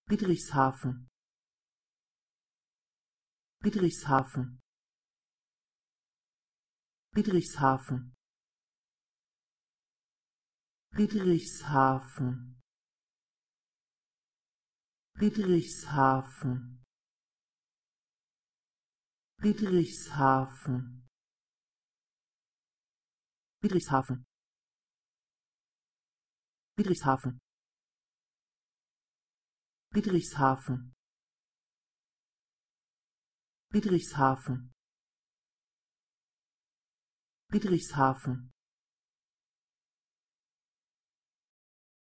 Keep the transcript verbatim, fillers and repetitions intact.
Friedrichshafen, Friedrichshafen, Friedrichshafen, Friedrichshafen, Friedrichshafen, Friedrichshafen, Friedrichshafen, Friedrichshafen, Friedrichshafen, Friedrichshafen, Friedrichshafen,